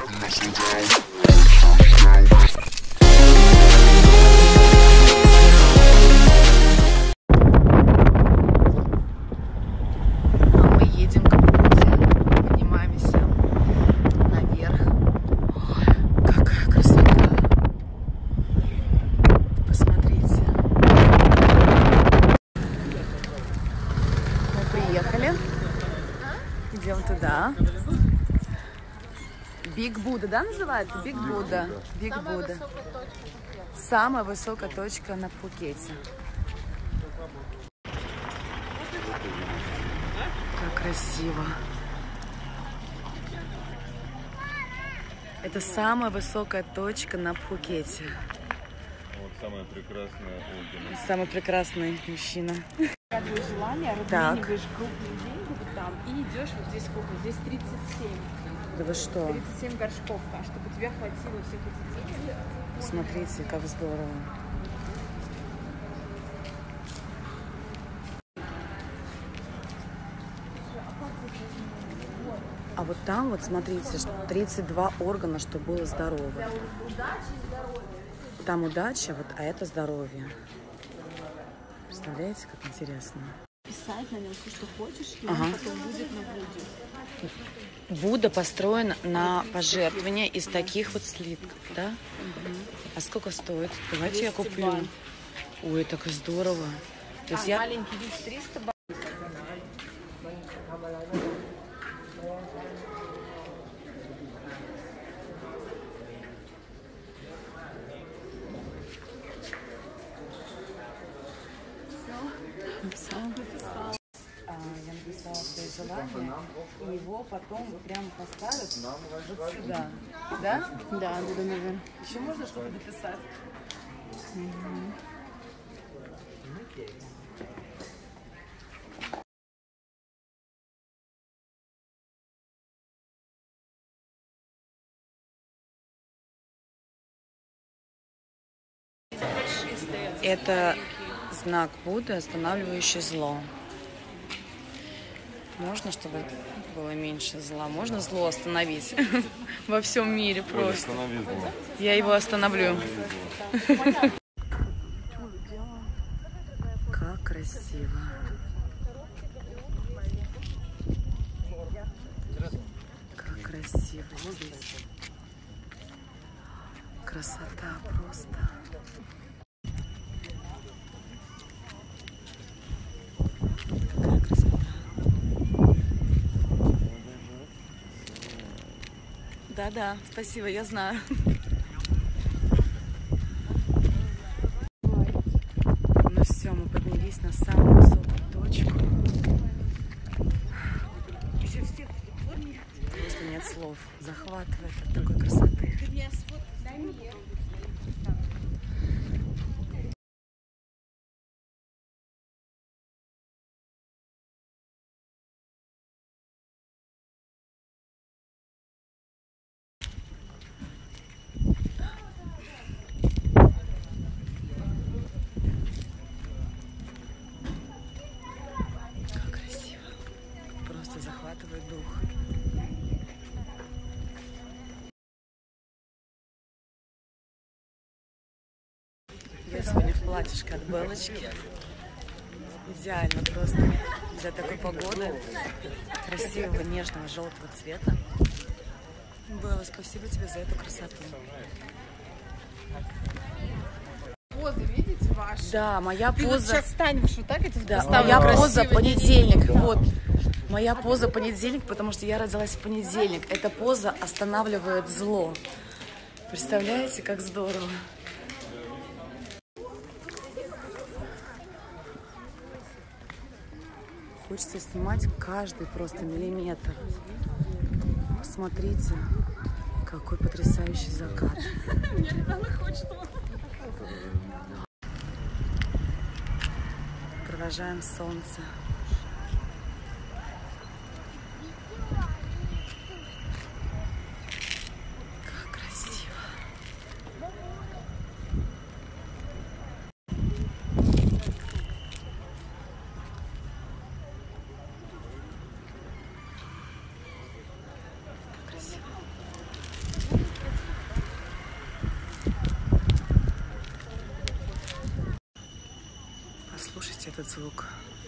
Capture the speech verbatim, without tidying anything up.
Идем туда. Биг Будда, да, называется? Биг Будда. Биг Будда. Самая высокая точка на Пхукете. Как красиво. Это самая высокая точка на Пхукете. Вот самая прекрасная Ольга. Самый прекрасный мужчина. Твое желание, размениваешь крупные деньги вот там и идешь вот здесь сколько? Здесь тридцать семь. Да вы что? тридцать семь горшков, а чтобы тебе хватило всех этих денег. Смотрите, как здорово. А вот там вот, смотрите, тридцать два органа, чтобы было здорово. Там удача, вот, а это здоровье. Представляете, как интересно? Писать на нем все, что хочешь, и ага. он потом будет на Будде. Будда построен на пожертвования из таких вот слитков, да? Угу. А сколько стоит? Давайте я куплю. Ой, так и здорово. То есть а, я... маленький вид триста баксов. Все. А, я написала свои желания, и его потом прямо поставят вот сюда. Да? Да, буду, наверное. Еще можно что-то написать? Угу. Это знак Будды, останавливающий зло. Можно, чтобы было меньше зла? Можно зло остановить во всем мире просто? Я его остановлю. Как красиво. Как красиво здесь. Красота просто. Какая красота. Да-да, спасибо, я знаю. Ну все, мы поднялись на самую высокую точку. Просто нет слов. Захватывает от такой красоты. Захватывает дух. Я сегодня в платьишке от Белочки. Идеально просто для такой погоды. Красивого, нежного, желтого цвета. Белла, спасибо тебе за эту красоту. Позы, видите, ваши? Да, моя Ты поза... вот сейчас станешь вот так, это да, моя поза понедельник. Вот. Моя поза понедельник, потому что я родилась в понедельник. Эта поза останавливает зло. Представляете, как здорово? Хочется снимать каждый просто миллиметр. Посмотрите, какой потрясающий закат. Мне ребенок хочет. Провожаем солнце. Послушайте этот звук.